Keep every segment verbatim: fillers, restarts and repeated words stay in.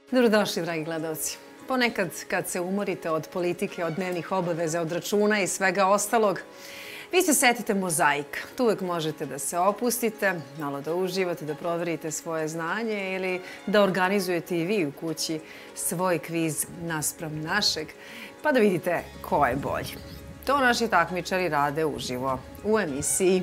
Dobrodošli, dragi gledalci. Ponekad kad se umorite od politike, od dnevnih obaveza, od računa i svega ostalog, vi se setite mozaika. Tu uvek možete da se opustite, malo da uživate, da proverite svoje znanje ili da organizujete i vi u kući svoj kviz naspram našeg, pa da vidite ko je bolji. To naši takmičari rade uživo u emisiji.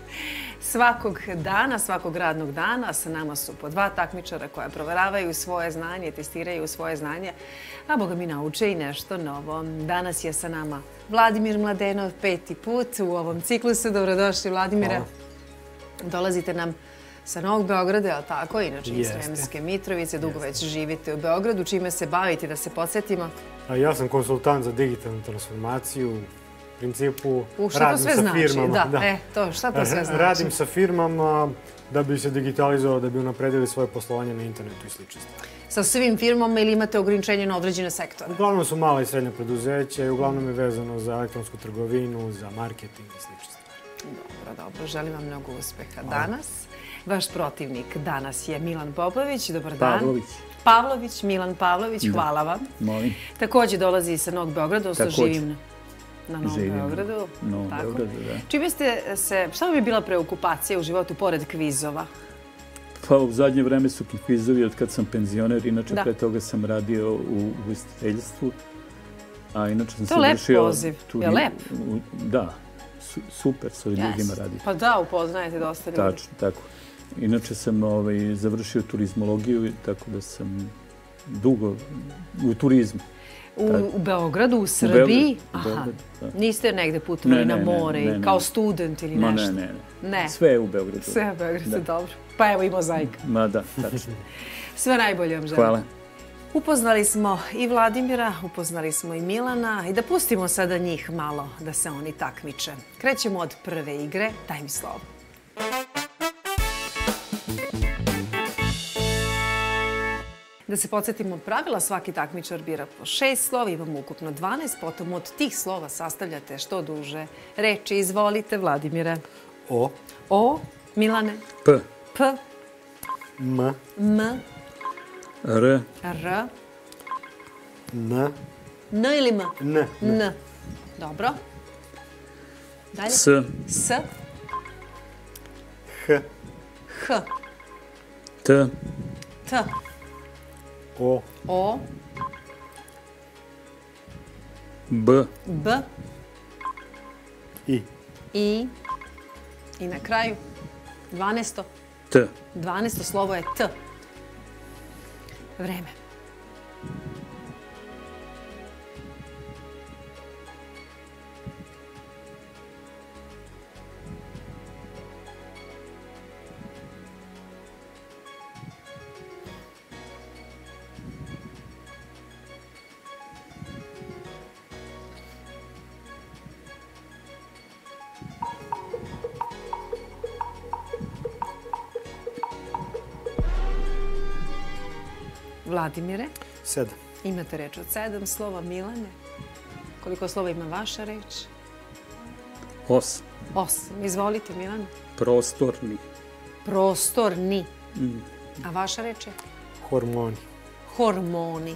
Svakog dana, svakog radnog dana sa nama su po dva takmičara koja proveravaju svoje znanje, testiraju svoje znanje, a boga mi nauče i nešto novo. Danas je sa nama Vladimir Mladenov, peti put u ovom ciklusu. Dobrodošli, Vladimire. Dolazite nam sa Novog Beograda, je li tako? Inače iz Sremske Mitrovice, dugo već živite u Beogradu. Čime se bavite, da se podsjetimo? Ja sam konsultant za digitalnu transformaciju. U principu radim sa firmama. Da, e, to, šta to sve znači? Radim sa firmama da bi se digitalizovalo, da bi unapredili svoje poslovanje na internetu i slične stvari. Sa svim firmama ili imate ograničenje na određene sektore? Uglavnom su mala i srednja preduzeća i uglavnom je vezano za elektronsku trgovinu, za marketing i slične stvari. Dobro, dobro. Želim vam mnogo uspeha danas. Vaš protivnik danas je Milan Popović. Dobar dan. Pavlović. Pavlović, Milan Pavlović, hvala vam. Molim. Također dolazi sa Novog Beograda, odnosno živim na Novom Beogradu. Novom Beogradu, da. Čime ste se, šta vam je bila preokupacija u životu pored kvizova? Pa u zadnje vreme su kvizovi od kad sam penzioner, inače pre toga sam radio u ugostiteljstvu. A inače sam se vršio... To je lep poziv, je lep? Da, super s ovim ljudima radi. Pa da, upoznajete dosta ljudi. Tačno, tako. Inače sam završio turizmologiju, tako da sam dugo u turizmu. U Beogradu, u Srbiji? Aha. Niste negde putovali na more kao student ili nešto? Ne, ne, ne. Sve je u Beogradu. Sve je u Beogradu, dobro. Pa evo i mozaika. Ma da, tačno. Sve najbolje vam želim. Hvala. Upoznali smo i Vladimira, upoznali smo i Milana i da pustimo sada njih malo da se oni takmiče. Krećemo od prve igre. Daj mi slovo. Da se podsjetimo pravila, svaki takmičar bira po šest slova, imamo ukupno dvanaest, potom od tih slova sastavljate što duže reči. Izvolite, Vladimire. O. O. Milane. P. P. M. M. R. R. N. N ili M? N. N. Dobro. Dalje. S. S. H. H. T. T. O. O. B. B. I. I. I na kraju dvanaesto. T. dvanaesto slovo je T. Vreme. Vladimire. Sedam. Imate reč od sedam slova. Milane. Koliko slova ima vaša reč? Osam. Osam. Izvolite, Milane. Prostorni. Prostorni. A vaša reč je? Hormoni. Hormoni.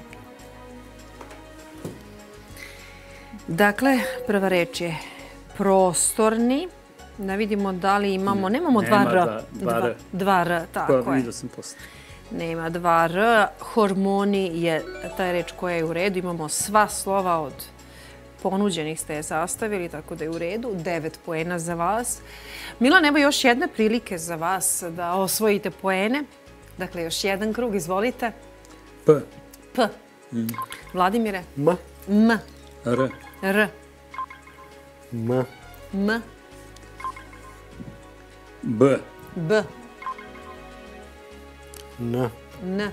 Dakle, prva reč je prostorni. Da vidimo da li imamo... Nemamo dva R. Dva R. Dva R, tako je. Pa vidio sam posle. Nema dva R. Hormoni je ta reč koja je u redu. Imamo sva slova od ponuđenih ste je sastavili, tako da je u redu. Devet poena za vas. Milan, evo još jedne prilike za vas da osvojite poene. Dakle, još jedan krug, izvolite. P. P. Vladimire. M. M. R. R. M. M. B. B. N. N.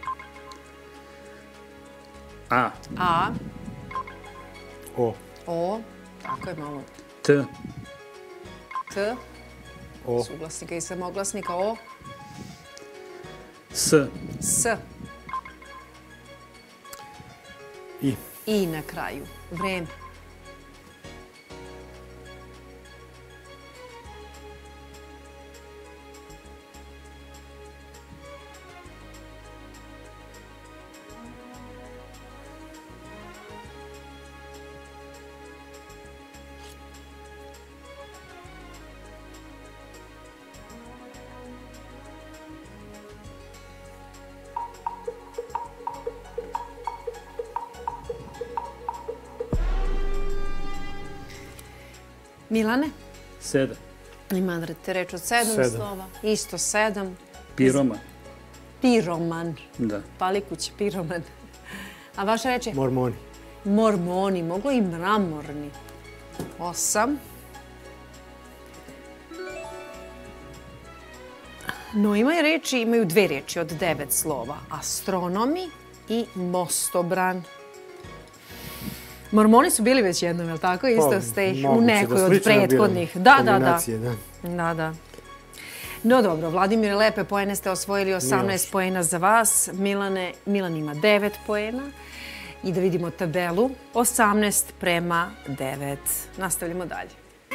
A. A. O. O. Tako je malo. T. T. O. Suglasnika i samoglasnika. O. S. S. I. I na kraju. Vreme. Milane? Sedam. Imate reč od sedam Sedam. slova. Isto sedam. Piroman. Piroman. Da. Palikuć, piroman. A vaša reč je? Mormoni. Mormoni. Moglo i mramorni. Osam. No, imaju reči, imaju dve reči od devet slova. Astronomi i mostobran. Mormoni su bili već jednom, je li tako? Isto ste ih u nekoj od prethodnih. Da, da, da. Da, da. No dobro, Vladimir, lepe poene ste osvojili, osamnaest poena za vas. Milane, Milan ima devet poena. I da vidimo tabelu, osamnaest prema devet. Nastavljamo dalje.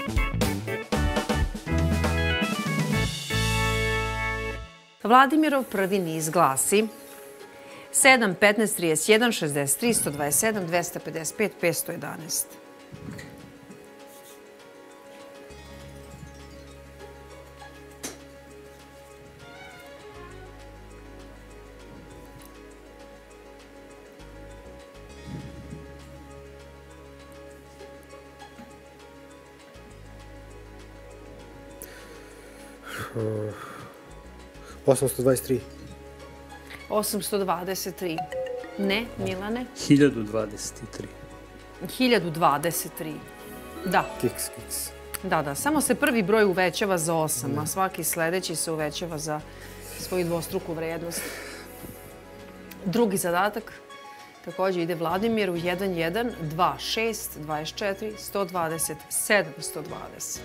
Vladimirov prvi niz glasi sedam, petnaest, trideset jedan, šezdeset tri, sto dvadeset sedam, dvesta pedeset pet, petsto jedanaest. osamsto dvadeset tri. osamsto dvadeset tri. Ne, Milane? hiljadu dvadeset tri. hiljadu dvadeset tri. Da. Kiks, kiks. Da, da. Samo se prvi broj uvećava za osam, a svaki sledeći se uvećava za svoju dvostruku vrednost. Drugi zadatak također ide Vladimiru jedan jedan, dva šest, dvadeset četiri, sto dvadeset, sedamsto dvadeset.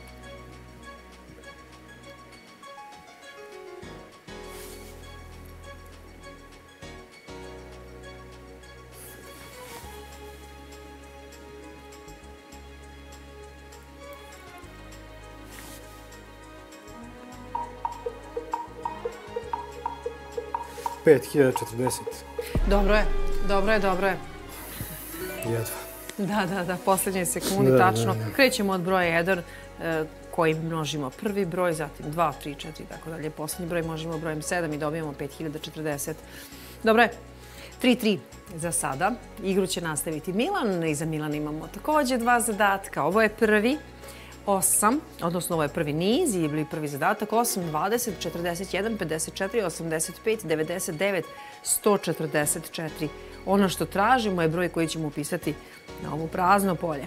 pet hiljada četrdeset. Dobro je, dobro je, dobro je. Jedva. Da, da, da, posljednje sekundi, tačno. Krećemo od broja jedan koji množimo prvi broj, zatim dva, tri, četiri i tako dalje. Posljednji broj možemo brojem sedam i dobijemo pet hiljada četrdeset. Dobro je, tri tri za sada. Igru će nastaviti Milan i za Milan imamo također dva zadatka. Ovo je prvi. osam, odnosno ovo je prvi niz i prvi zadatak, osam, dvadeset, četrdeset jedan, pedeset četiri, osamdeset pet, devedeset devet, sto četrdeset četiri. Ono što tražimo je broj koji ćemo upisati na ovo prazno polje.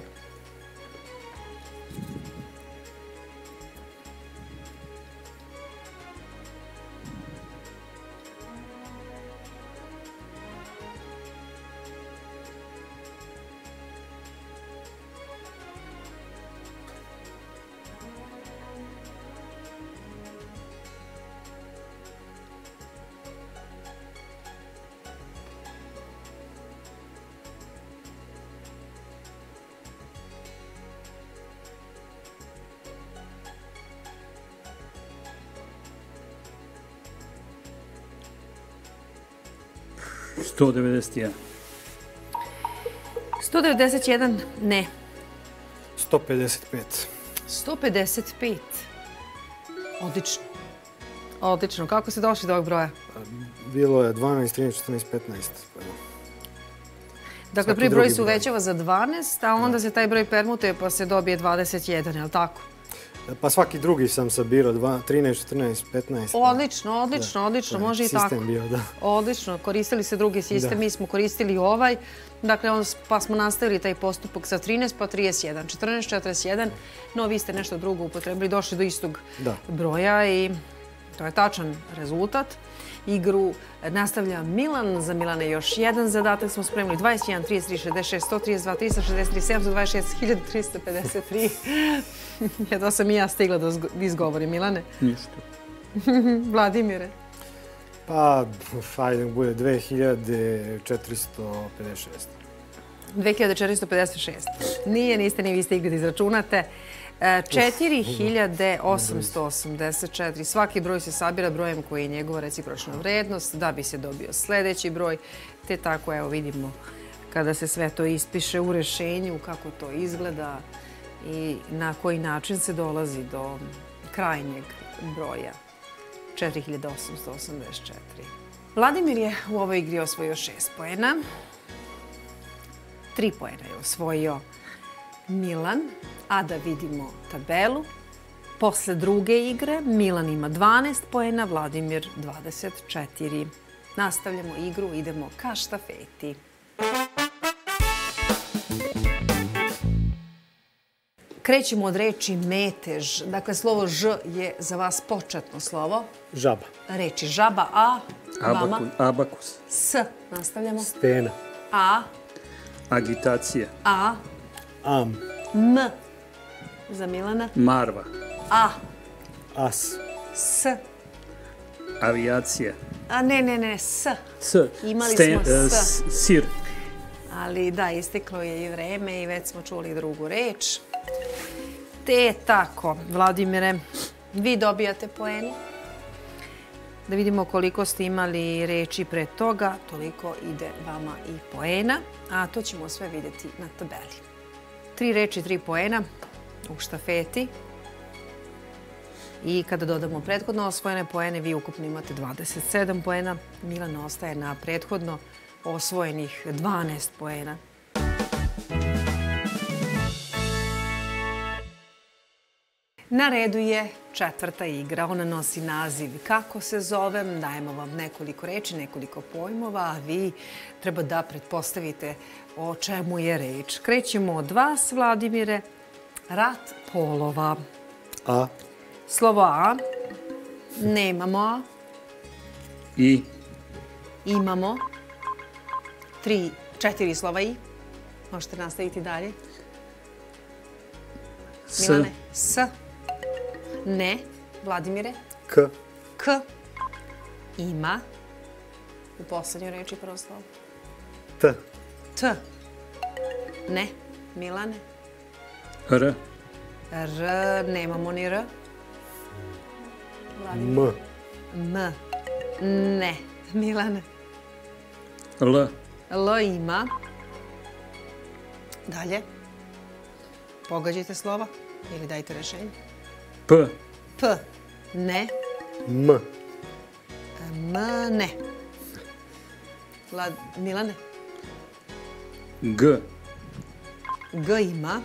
sto devedeset jedan. sto devedeset jedan, ne. sto pedeset pet. sto pedeset pet. Odlično. Odlično. Kako ste došli do ovog broja? Bilo je dvanaest, trinaest, četrnaest, petnaest. Dakle, prvi broj se uvećava za dvanaest, a onda se taj broj permutuje pa se dobije dvadeset jedan, je li tako? Pa svaki drugi sam sabirao, trinaest, četrnaest, petnaest. Odlično, odlično, odlično, može i tako. Sistem bio, da. Odlično, koristili se drugi sistem, mi smo koristili ovaj, dakle, pa smo nastavili taj postupak sa trinaest pa trideset jedan, četrnaest, četrdeset jedan, no vi ste nešto drugo upotrebili, došli do istog broja i to je tačan rezultat. Igru nastavlja Milan. Za Milana još jedan zadatak smo spremili. dvadeset jedan, trideset tri, šezdeset šest, sto trideset dva, trista šezdeset tri, sedamsto dvadeset šest, hiljadu trista pedeset tri. Jedno sam i ja stigla da izgovorim, Milane. Ništa. Vladimire. Pa, ajde, bude dve hiljade četiristo pedeset šest. dve hiljade četiristo pedeset šest. Nije, niste ni vi stigli da izračunate. četiri hiljade osamsto osamdeset četiri. Svaki broj se sabira brojem koji je njegova recipročna vrednost da bi se dobio sljedeći broj. Te tako, evo vidimo kada se sve to ispiše u rešenju, kako to izgleda i na koji način se dolazi do krajnjeg broja. četiri hiljade osamsto osamdeset četiri. Vladimir je u ovoj igri osvojio šest poena. tri poena je osvojio Milan, a da vidimo tabelu. Posle druge igre Milan ima dvanaest poena, Vladimir dvadeset četiri. Nastavljamo igru, idemo ka štafeti. Krećemo od reči metež. Dakle, slovo ž je za vas početno slovo. Žaba. Reči žaba, a vama? Abakus. S. Nastavljamo. Stena. A. Agitacija. A. Am. M. Za Milana. Marva. A. As. S. Avijacija. A ne, ne, ne, s. S. Imali Sten- smo e, s. s- Sir. Ali da, isteklo je i vreme i već smo čuli drugu reč. Te tako, Vladimire, vi dobijate poene. Da vidimo koliko ste imali reči pre toga, toliko ide vama i poena, a to ćemo sve vidjeti na tabeli. Tri reči, tri poena u štafeti. I kada dodamo prethodno osvojene poene, vi ukupno imate dvadeset sedam poena. Milan ostaje na prethodno osvojenih dvanaest poena. Na redu je četvrta igra. Ona nosi naziv Kako se zovem. Dajemo vam nekoliko reči, nekoliko pojmova, a vi treba da pretpostavite o čemu je reč. Krećemo od vas, Vladimire. Rat polova. A. Slovo A. Nemamo A. I. Imamo. Tri, četiri slova I. Možete nastaviti dalje. S. Milane. S. Ne. Vladimire. K. K. Ima. U poslednjoj reči prvo slovo. T. T. Ne. Milane. R. R. Nemamo ni R. M. M. Ne. Milane. L. L ima. Dalje. Pogađajte slova ili dajte rešenje. P. P. Ne. M. M. Ne. Vlad... Milane. G. G ima.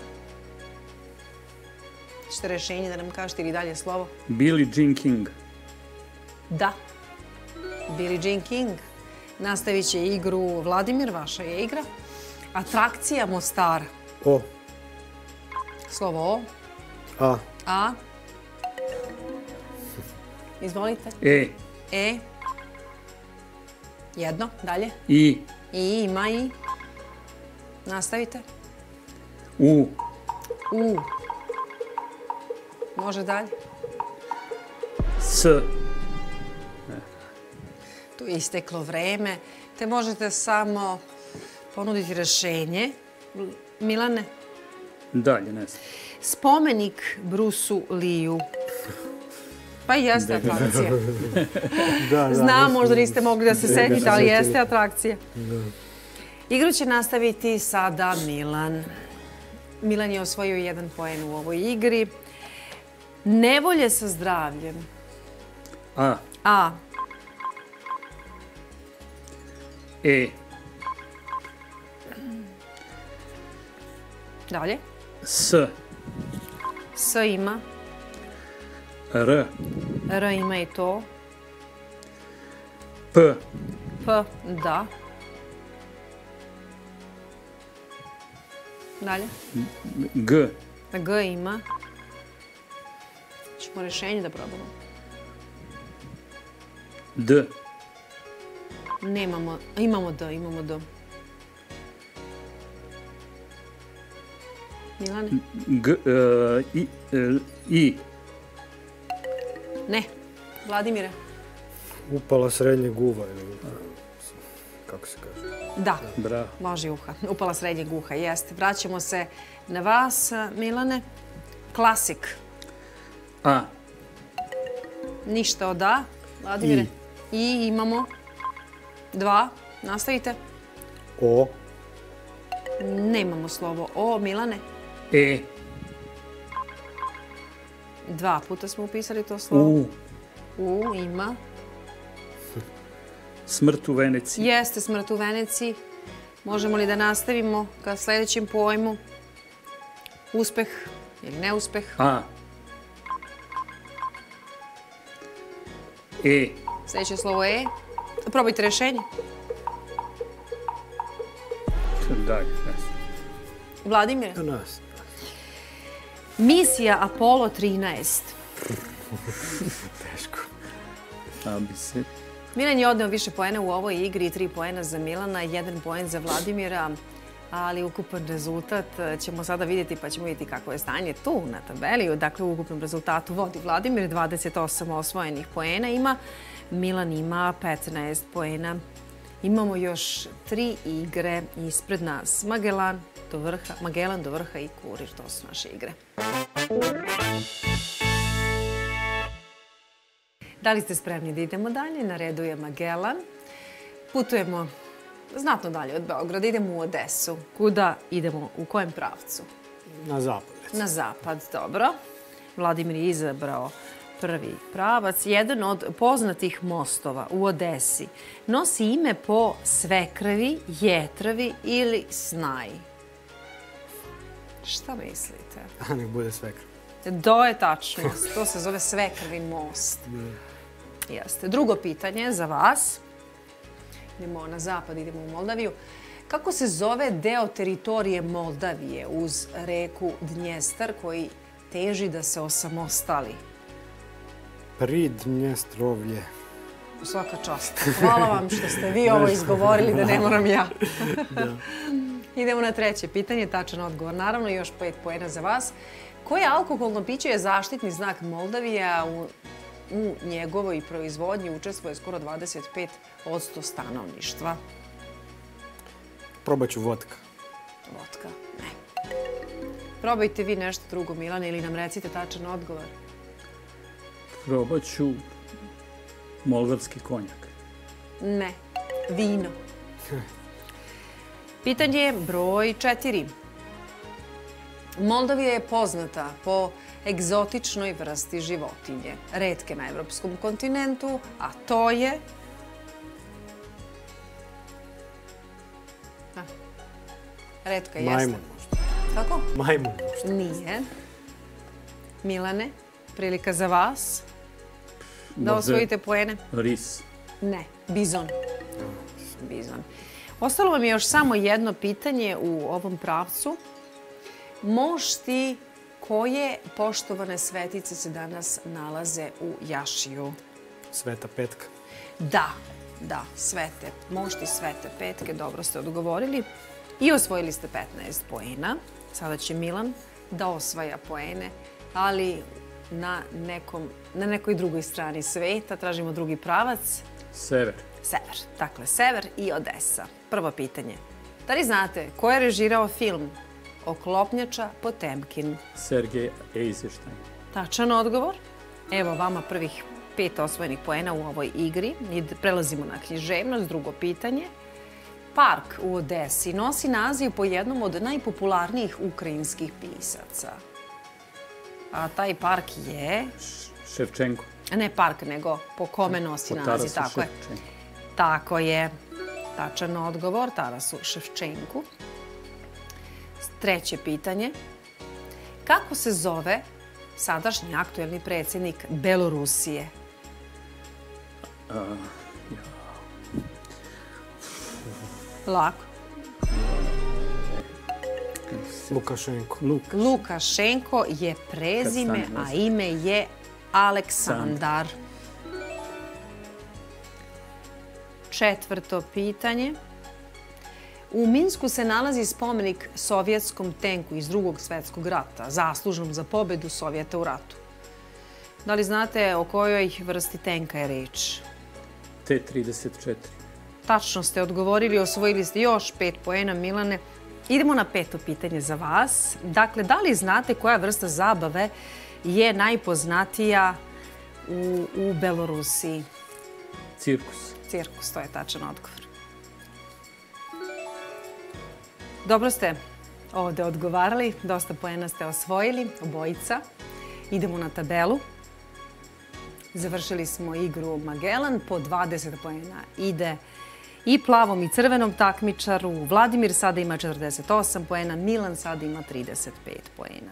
Ćete rešenje da nam kažete ili dalje slovo? Billie Jean King. Da. Billie Jean King. Nastavit će igru Vladimir, vaša je igra. Atrakcija Mostar. O. Slovo O. A. A. Izvolite. E. E. Jedno. Dalje. I. I ima I. Nastavite. U. U. Može dalje. S. Tu je isteklo vreme, te možete samo ponuditi rešenje. Milane. Dalje, ne znam. Spomenik Brusu Liju. Pa i jeste atrakcija. Da, da. Znam, možda niste mogli da se setite, ali jeste atrakcija. Igru će nastaviti sada Milan. Milan je osvojio jedan poen u ovoj igri. Nevolje sa zdravljem. A. A. E. Dalje. S. S ima. R. R ima i to. P. P. Da. Dalje. G. G ima. Ćemo rešenje da probamo. D. Nemamo. Imamo D, imamo D. Milane? G. e, I. e, I. Ne. Vladimire? Upala srednjeg uva ili kako se kaže. Da. Bravo. Može uha. Upala srednjeg uha, jeste. Vraćamo se na vas, Milane. Klasik. A. Ništa od A. Vladimire? I imamo dva. Nastavite. O. Nemamo slovo O. Milane? E. Dva puta smo upisali to slovo. U. U ima. Smrt u Veneciji. Jeste smrt u Veneciji. Možemo li da nastavimo ka sljedećem pojmu? Uspeh ili neuspeh? A. E. Sljedeće slovo E. Probajte rešenje. Da, Vladimir? Nas. Misija Apollo trinaest. Teško. A bi se... Milan je odneo više poena u ovoj igri, tri poena za Milana, jedan poen za Vladimira, ali ukupan rezultat ćemo sada vidjeti, pa ćemo vidjeti kako je stanje tu na tabeli. Dakle, u ukupnom rezultatu vodi Vladimir, dvadeset osam osvojenih poena ima, Milan ima petnaest poena. Imamo još tri igre ispred nas. Magellan do vrha, Magellan do vrha i Kurir, to su naše igre. Da li ste spremni da idemo dalje? Na redu je Magellan. Putujemo znatno dalje od Beograda. Idemo u Odesu. Kuda idemo? U kojem pravcu? Na zapad. Na zapad, dobro. Vladimir je izabrao prvi pravac. Jedan od poznatih mostova u Odesi nosi ime po svekrvi, jetravi ili snaji. Šta mislite? A nek bude svekrv. To je tačno. To se zove svekrvin most. Jeste. Drugo pitanje za vas. Idemo na zapad, idemo u Moldaviju. Kako se zove deo teritorije Moldavije uz reku Dnjestar koji teži da se osamostali? Pridnjestrovlje. Svaka čast. Hvala vam što ste vi ovo izgovorili da ne moram ja. Idemo na treće pitanje. Tačan odgovor. Naravno, još pet poena za vas. Koje alkoholno piće je zaštitni znak Moldavija? U, u njegovoj proizvodnji učestvuje skoro dvadeset pet posto stanovništva. Probat ću vodka. Vodka? Ne. Probajte vi nešto drugo, Milane, ili nam recite tačan odgovor. Probat ću moldavski konjak. Ne. Vino. Pitanje broj četiri. Moldavija je poznata po egzotičnoj vrsti životinje, retke na evropskom kontinentu, a to je... A, retka jeste. Majmun možda. Kako? Majmun možda. Nije. Milane, prilika za vas da osvojite poene. Ris. Ne, bizon. Bizon. Ostalo vam je još samo jedno pitanje u ovom pravcu. Mošti koje poštovane svetice se danas nalaze u Jašiju? Sveta petka. Da, da, svete. Mošti svete petke, dobro ste odgovorili. I osvojili ste petnaest poena. Sada će Milan da osvaja poene, ali na, nekom, na nekoj drugoj strani sveta. Tražimo drugi pravac. Sever. Sever. Dakle, sever i Odesa. Prvo pitanje. Da li znate ko je režirao film Oklopnjača Potemkin? Sergej Eisenstein. Tačan odgovor. Evo vama prvih pet osvojenih poena u ovoj igri. I prelazimo na književnost. Drugo pitanje. Park u Odesi nosi naziv po jednom od najpopularnijih ukrajinskih pisaca. A taj park je... Ševčenko. Ne park, nego po kome nosi naziv. Tako je. Tako je. Tačan odgovor. Tarasu Ševčenku. Treće pitanje. Kako se zove sadašnji aktuelni predsjednik Belorusije? Uh, ja. Lako. Lukašenko. Lukaš. Lukašenko je prezime, a ime je Aleksandar. Četvrto pitanje. U Minsku se nalazi spomenik sovjetskom tenku iz Drugog svjetskog rata, zaslužnom za pobedu Sovjeta u ratu. Da li znate o kojoj vrsti tenka je reč? T trideset četiri. Tačno ste odgovorili, osvojili ste još pet poena, Milane. Idemo na peto pitanje za vas. Dakle, da li znate koja vrsta zabave je najpoznatija u, u Belorusiji? Cirkus. Cirkus, to je tačan odgovor. Dobro ste ovde odgovarali, dosta poena ste osvojili, obojica. Idemo na tabelu. Završili smo igru Magellan, po dvadeset poena ide i plavom i crvenom takmičaru. Vladimir sada ima četrdeset osam poena, Milan sada ima trideset pet poena.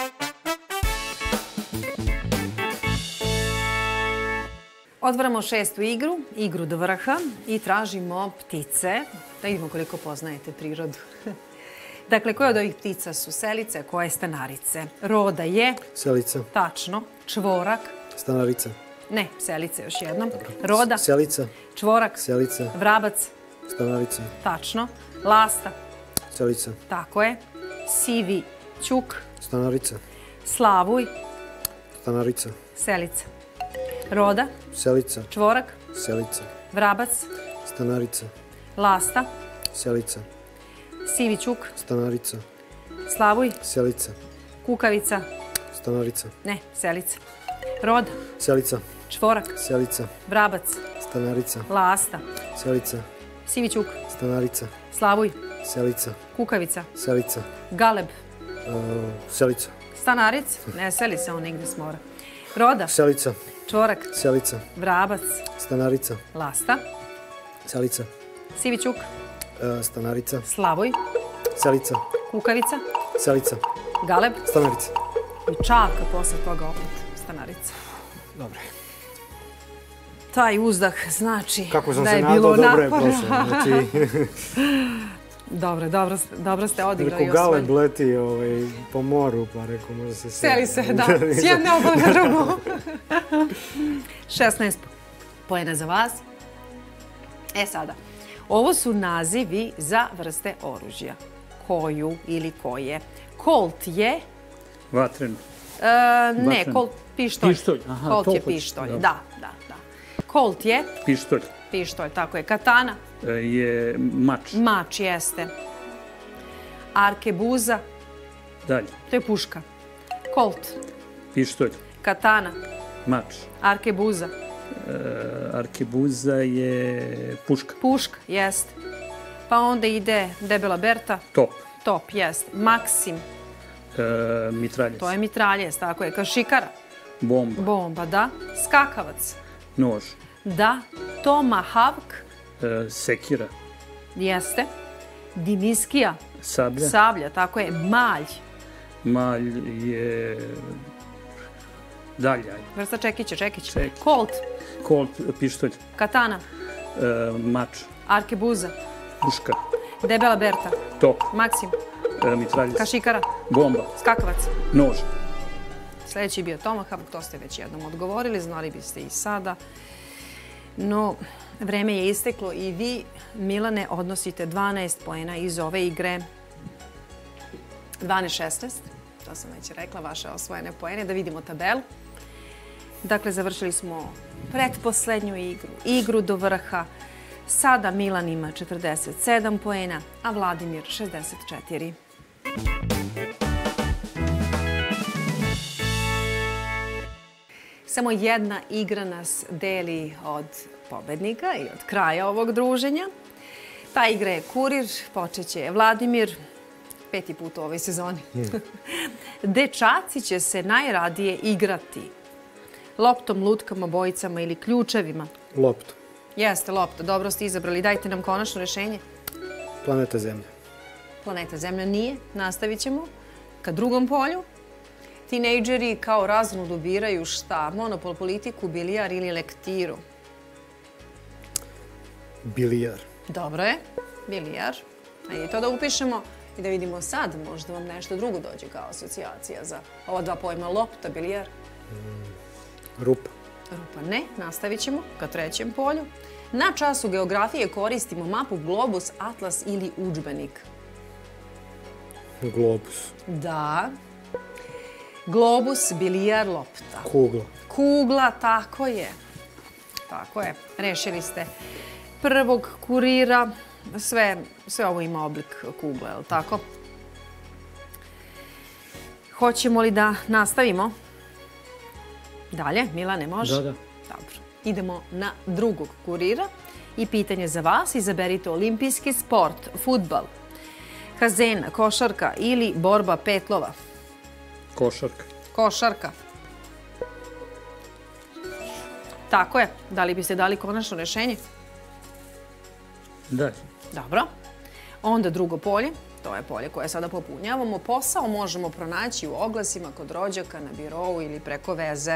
Otvaramo šestu igru, igru do vrha i tražimo ptice. Da vidimo koliko poznajete prirodu. Dakle, koje od ovih ptica su selice, koje stanarice? Roda je... Selica. Tačno. Čvorak. Stanarica. Ne, selice još jednom. Roda. Selica. Čvorak. Selica. Vrabac. Stanarica. Tačno. Lasta. Selica. Tako je. Sivi ćuk. Stanarica. Slavuj. Stanarica. Selica. Roda. Selica. Čvorak. Selica. Vrabac. Stanarica. Lasta. Selica. Sivi ćuk. Stanarica. Slavuj. Selica. Kukavica. Stanarica. Ne, selica. Roda. Selica. Čvorak. Selica. Vrabac. Stanarica. Lasta. Selica. Sivi ćuk. Stanarica. Slavuj. Selica. Kukavica. Selica. Galeb. Selica. Stanaric. Ne seli se on nigde s mora. Roda. Selica. Čvorak. Selica. Vrabac. Stanarica. Lasta. Selica. Sivi ćuk. Stanarica. Slavuj. Selica. Kukavica. Selica. Galeb. Stanarica. I čavka posle toga opet stanarica. Dobre. Taj uzdah znači Kako sam da se je nadao, bilo dobro je naporno. prošlo. Znači, Dobro, dobro, dobro ste odigrali. rekao Galeb leti ovaj, po moru, pa rekao može se... Seli se, da. S jedne obale na drugu. šesnaest poena za vas. E sada, ovo su nazivi za vrste oružja. Koju ili koje. Colt je... Vatren. E, ne, Vatren. Colt pištolj. Pištolj, aha, Colt to je hoćeš, pištolj, dobro. da, da, da. Colt je Pištolj pištolj, tako je. Katana, e, je mač. mač jeste. Arkebuza, Dalje. to je puška. Colt, Pištolj. katana, Mač. arkebuza, E, arkebuza je puška. puška, jeste. Pa onda ide debela berta, Top. top, jeste. Maksim, E, mitraljez. to je mitraljez, tako je. Kašikara, Bomba. bomba, da. Skakavac, Nož. da. Tomahawk, E, sekira. jeste. Dimiskija, Sablja. sablja, tako je. Malj, Malj je... Dalje. ajde. vrsta čekića, čekić. Čekić. Colt, Colt, pištolj. katana, E, mač. arkebuza, Puška. debela berta, Top. maksim, E, mitraljez. kašikara, Bomba. skakavac. Nož. Sljedeći je bio Tomahawk, to ste već jednom odgovorili, znali biste i sada. No, vreme je isteklo i vi, Milane, odnosite dvanaest poena iz ove igre. dvanaest šesnaest, to sam već rekla, vaše osvojene poene. Da vidimo tabelu. Dakle, završili smo pretposlednju igru, igru do vrha. Sada Milan ima četrdeset sedam poena, a Vladimir šezdeset četiri. Samo jedna igra nas deli od pobednika i od kraja ovog druženja. Ta igra je Kurir, počeće Vladimir, peti put u ovoj sezoni. Dečaci će se najradije igrati loptom, lutkama, bojicama ili ključevima. Loptu. Jeste, lopta, dobro ste izabrali. Dajte nam konačno rešenje. Planeta Zemlja. Planeta Zemlja nije. Nastavit ćemo ka drugom polju. Tinejdžeri kao raznudu biraju šta? Monopol, politiku, bilijar ili lektiru? Bilijar. Dobro je, bilijar. Ajde to da upišemo i da vidimo sad. Možda vam nešto drugo dođe kao asocijacija za ova dva pojma. Lopta, bilijar. Rupa. Rupa ne. Nastavit ćemo ka trećem polju. Na času geografije koristimo mapu, globus, atlas ili udžbenik. Globus. Da. Globus, bilijar, lopta. Kugla. Kugla, tako je. Tako je. Rešili ste prvog kurira. Sve, sve ovo ima oblik kugle, je li tako? Hoćemo li da nastavimo? Dalje, Milane, može? Da, da. Dobro. Idemo na drugog kurira. I pitanje za vas. Izaberite olimpijski sport, fudbal, hazena, košarka ili borba petlova. Košarka. Košarka. Tako je. Da li biste dali konačno rešenje? Da. Dobro. Onda drugo polje, to je polje koje sada popunjavamo. Posao možemo pronaći u oglasima kod rođaka, na birou ili preko veze.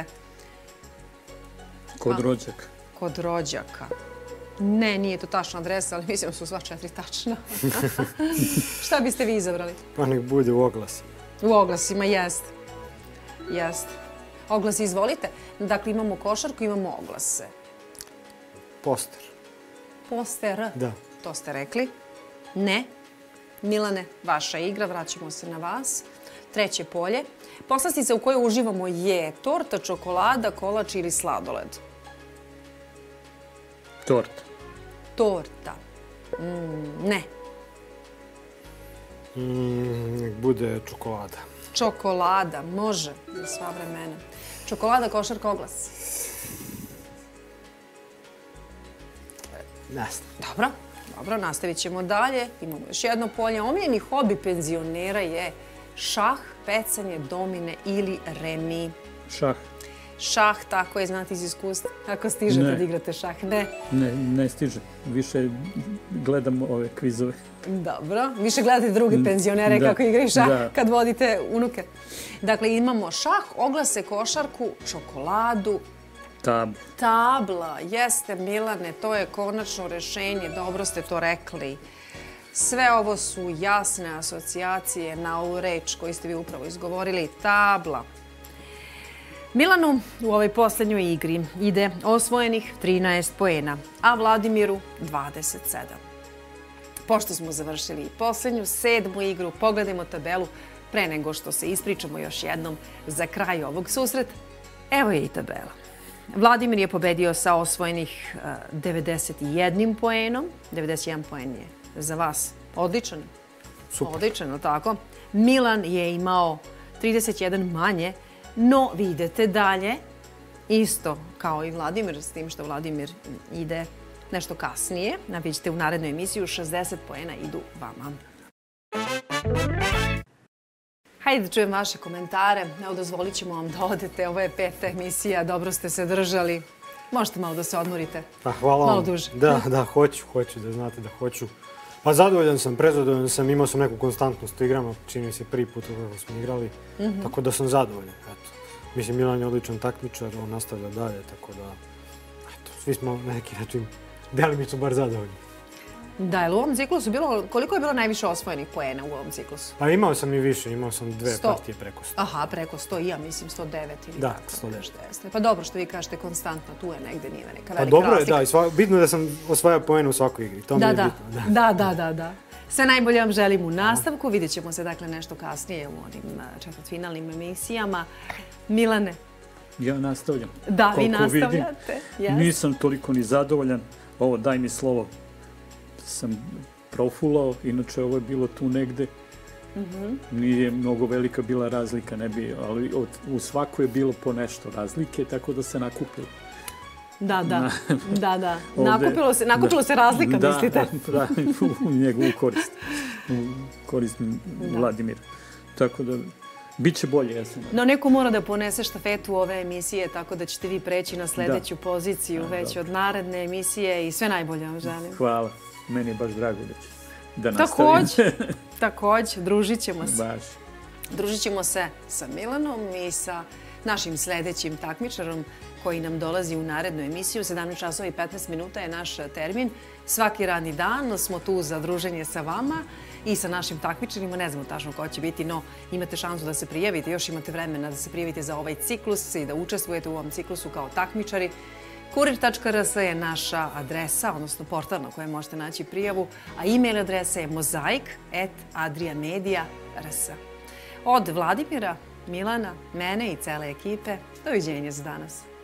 Kod rođaka. Kod rođaka. Ne, nije to tačna adresa, ali mislim da su sva četiri tačna. Šta biste vi izabrali? Pa nek bude u oglasima. U oglasima, jest. Jest. Oglasi, izvolite. Dakle, imamo košarku, imamo oglase. Poster. Poster. Da. To ste rekli. Ne. Milane, vaša igra, vraćamo se na vas. Treće polje. Poslastica u kojoj uživamo je torta, čokolada, kolač ili sladoled. Torta. Torta. Mm, ne. Mm, nek bude čokolada. Čokolada, može, za sva vremena. Čokolada, košarka, oglas. Nastav. Dobro, dobro, nastavit ćemo dalje. Imamo još jedno polje. Omiljeni hobi penzionera je šah, pecanje, domine ili remi. Šah. Šah, tako je, znate iz iskustva. Ako stižete Ne. da igrate šah, ne. Ne, ne stiže. Više gledam ove kvizove. Dobro, više gledate druge penzionere Da, kako igraju šah da. kad vodite unuke. Dakle, imamo šah, oglase, košarku, čokoladu, Tab. tabla. Jeste, Milane, to je konačno rešenje, dobro ste to rekli. Sve ovo su jasne asocijacije na ovu reč koju ste vi upravo izgovorili, tabla. Milanu u ovoj posljednjoj igri ide osvojenih trinaest poena, a Vladimiru dvadeset sedam. Pošto smo završili posljednju, sedmu igru, pogledajmo tabelu pre nego što se ispričamo još jednom za kraj ovog susreta. Evo je i tabela. Vladimir je pobedio sa osvojenih devedeset jedan poenom. devedeset jedan poen je za vas odličan. Super. Odličan, ali tako? Milan je imao trideset jedan manje, no vi idete dalje, isto kao i Vladimir, s tim što Vladimir ide nešto kasnije. Napićete u narednoj emisiju, šezdeset poena idu vama. Hajde da čujem vaše komentare. Evo, dozvolit ćemo vam da odete. Ovo je peta emisija, dobro ste se držali. Možete malo da se odmorite. Pa hvala vam. Malo duže. Da, da, hoću, hoću da znate da hoću. Pa zadovoljan sam, prezadovoljan sam, imao sam neku konstantnost u igrama, čini mi se prvi put kako smo igrali, tako da sam zadovoljan. Eto. Mislim, Milan je odličan takmičar, on nastavlja dalje, tako da, eto, svi smo na neki način delimično bar zadovoljni. Da, je li u ovom ciklusu bilo, koliko je bilo najviše osvojenih poena u ovom ciklusu? Pa imao sam i više, imao sam dve Sto. partije preko sto. Aha, preko sto i ja mislim sto devet ili Da, tako sto devet. nešto jeste. Pa dobro što vi kažete konstantno, tu je negde, nije neka Pa velika dobro je, razlika. da, i sva- bitno je da sam osvajao poene u svakoj igri, to mi Da, je da, bitno. da, da, da, da. Sve najbolje vam želim u nastavku. Vidjet ćemo se dakle nešto kasnije u onim a, četvrtfinalnim emisijama. Milane, Ja nastavljam. da, vi Koliko vidim, nastavljate. Yes. nisam toliko ni zadovoljan. Ovo, daj mi slovo, sam profulao. Inače, ovo je bilo tu negde. Nije mnogo velika bila razlika, ne bi, ali od, u svakoj je bilo po nešto razlike, tako da se nakupilo. Da, da, da, da. Ovde- Nakupilo se, nakupilo se razlika, da, mislite? Da, u njegovu korist. U korist Vladimira. Tako da, bit će bolje, ja sam. No, neko mora da ponese štafetu ove emisije, tako da ćete vi preći na sljedeću poziciju Da, već dobro. od naredne emisije i sve najbolje vam želim. Hvala. Meni je baš drago da ću da nastavim. Takođe, takođe, družit ćemo se. Baš. Družit ćemo se sa Milanom i sa našim sljedećim takmičarom koji nam dolazi u narednu emisiju. sedamnaest časova i petnaest minuta je naš termin. Svaki radni dan smo tu za druženje sa vama i sa našim takmičarima. Ne znamo tačno ko će biti, no imate šansu da se prijavite. Još imate vremena da se prijavite za ovaj ciklus i da učestvujete u ovom ciklusu kao takmičari. Kurir tačka r s je naša adresa, odnosno portal na kojem možete naći prijavu, a e-mail adresa je mozaik at adriamedia tačka r s. Od Vladimira, Milana, mene i cele ekipe, doviđenja za danas.